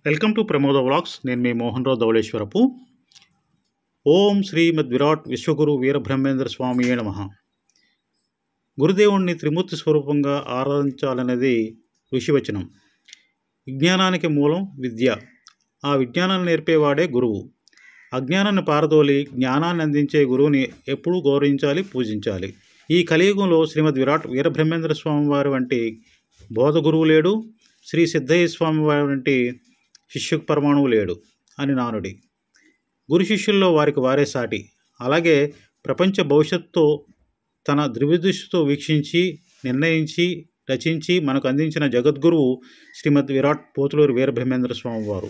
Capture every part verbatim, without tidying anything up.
Welcome to Pramoda vlogs. నేను మీ మోహన్ రావు ధవళేశ్వరపు. ఓం శ్రీమద్ విరాట్ విశ్వగురు వీరబ్రహ్మేంద్ర స్వామి నమః. గురుదేవుణ్ణి త్రిమూర్తి స్వరూపంగా ఆరాధించాలనేది ఋషివచనం. విజ్ఞానానికి మూలం విద్య. ఆ విజ్ఞానాన్ని నేర్పేవాడే గురువు. అజ్ఞానాన్ని పారదోలి జ్ఞానాన్ని అందించే గురువుని ఎప్పుడూ గౌరవించాలి, పూజించాలి. ఈ కలియుగంలో శ్రీమద్ విరాట్ వీరబ్రహ్మేంద్ర స్వామి వారి వంటి బోధ గురువు లేడు, శ్రీ సిద్ధయ్య స్వామి వారి వంటి శిష్యు పరమాణువు లేడు అని నానుడి. గురు శిష్యుల్లో వారికి వారే సాటి. అలాగే ప్రపంచ భవిష్యత్తుతో తన ద్రివిదృష్టితో వీక్షించి నిర్ణయించి రచించి మనకు అందించిన జగద్గురువు శ్రీమద్ విరాట్ పోతులూరు వీరబ్రహ్మేంద్ర స్వామి వారు.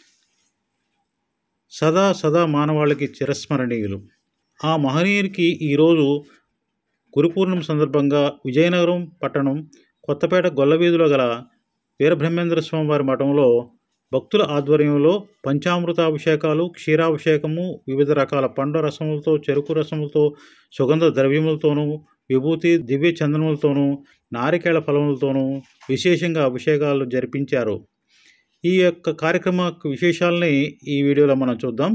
సదా సదా మానవాళికి చిరస్మరణీయులు. ఆ మహనీయునికి ఈరోజు గురుపూర్ణం సందర్భంగా విజయనగరం పట్టణం కొత్తపేట గొల్లవీధిలో గల వీరబ్రహ్మేంద్ర స్వామి వారి మఠంలో భక్తుల ఆధ్వర్యంలో పంచామృతాభిషేకాలు, క్షీరాభిషేకము, వివిధ రకాల పండ్ల రసములతో, చెరుకు రసములతో, సుగంధ ద్రవ్యములతోనూ, విభూతి దివ్య చందనములతోనూ, నారికేళ ఫలములతోనూ విశేషంగా అభిషేకాలు జరిపించారు. ఈ యొక్క కార్యక్రమ విశేషాలని ఈ వీడియోలో మనం చూద్దాం.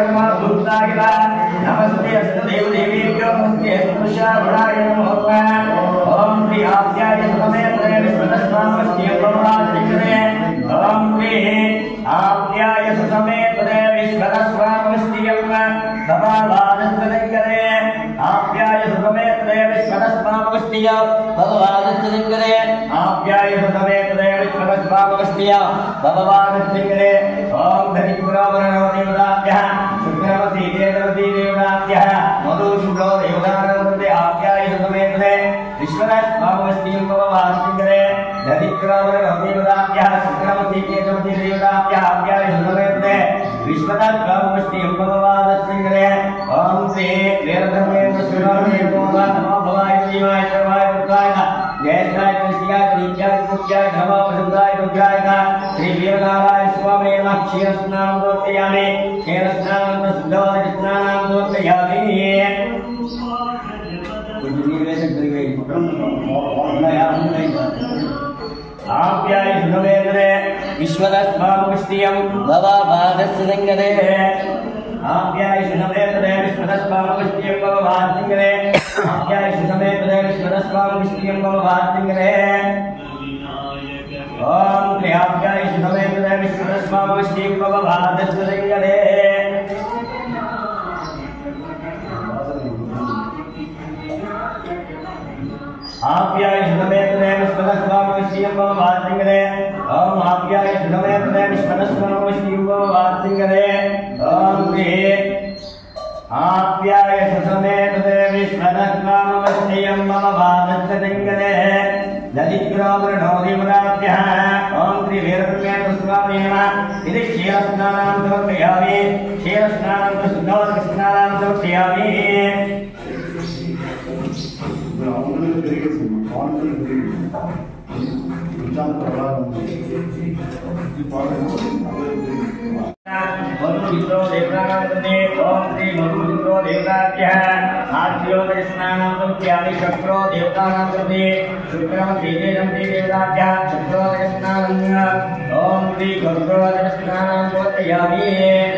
విశ్వదస్మాముష్టియం భవవాదస్సుదంగదే ఆప్యాయశునమేతదే విశ్వదస్మాముష్టియం భవవాదస్సుదంగదే ఆప్యాయశునమేతదే విశ్వదస్మాముష్టియం భవవాదస్సుదంగదే ఓం త్రియాప్యాయశునమేతదే విశ్వదస్మాముష్టియం భవవాదస్సుదంగదే ఆప్యాయశునమేతదే విశ్వదస్మాముష్టియం భవవాదస్సుదంగదే ఓం ఆప్యాయశునమేతదే విశ్వదస్మాముష్టియం భవవాదస్సుదంగదే ఓం శ్రీ ఆప్యాయశునమేతదే విశ్వదస్మాముష్టియం భవవాదస్సుదంగదే లలిత్గ్రామృణోదిమదాభ్యః ఓం శ్రీ వీరబ్రహ్మేంద్ర స్వామి నమః. ఇది క్షీరస్నానం సమర్పయామి. క్షీరస్నానం శుద్ధోదక స్నానం సమర్పయామి. మధుమిత్రో దేవతానాంతే ఓం శ్రీ మధుమిత్రో దేవతాభ్యః ఆర్యోదక స్నానం సమర్పయామి. శక్రో దేవతానాంతే శుక్రం తేజం దేవతాభ్యః శక్రోదక స్నానం ఓం శ్రీ గరుడోదక స్నానం సమర్పయామి.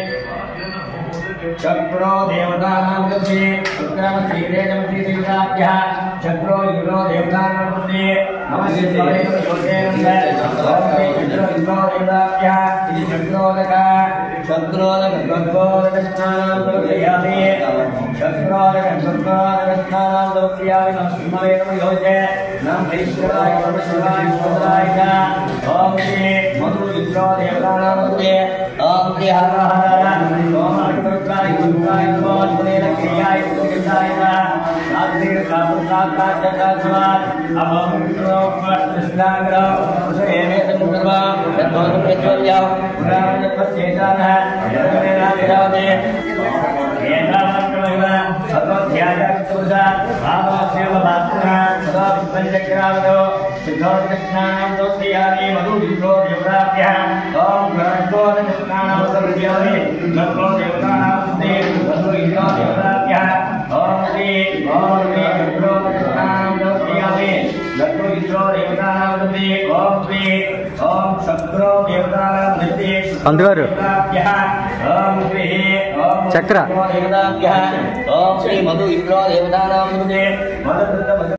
చక్రో దేవతానాంతే శుక్రం తేజం దేవతాభ్యః చక్రో యురో దేవతానాంతే నమస్తే జ్యోతిర్నంద ఓం శ్రీ చక్రో దేవతాభ్యః ఇది చక్రోదక చక్రోదక గర్భోదక స్నానం సమర్పయామి. చక్రోదక గర్భోదక స్నానం సమర్పయామి. నమస్మరేణ యోజే నమ వైశ్వరాయ నమ శివాయ శివాయ ఓం శ్రీ మధుమిత్రో దేవతానాంతే ఓం శ్రీ హర హర ఓం అగ్నిరుద్రాయ రుద్రాయ నమో స్మరేణ క్రియాయ సుఖితాయ రాత్రి కాపుతాకాశకాశవాన్ అభమిత్రో కృష్ణాగ్రో ఏమే సంకల్పా యద్భవతం యద్వల్యా పురాణ పశ్యేతాన యద్వేనా విరాజే ఏతావత్కమైవ సర్వధ్యాయాక్తుజా భావస్యేవ భాత్రా సదా విపంచక్రావదో శుద్ధోదక స్నానం దోషయామి. మధుమిత్రో దేవతాభ్యః ఓం గరుడోదక స్నానం సమర్పయామి. గర్భో దేవతానాంతే మధుమిత్రో దేవతాభ్యః ఓం శ్రీ ఓం శ్రీ గరుడోదక స్నానం దోషయామి. గర్భో దేవతానాంతే ఓం శ్రీ ఓం శక్రో దేవతానాంతే పంతుగారు చక్ర ఓం శ్రీ మధు ఇంద్రో దేవతానాం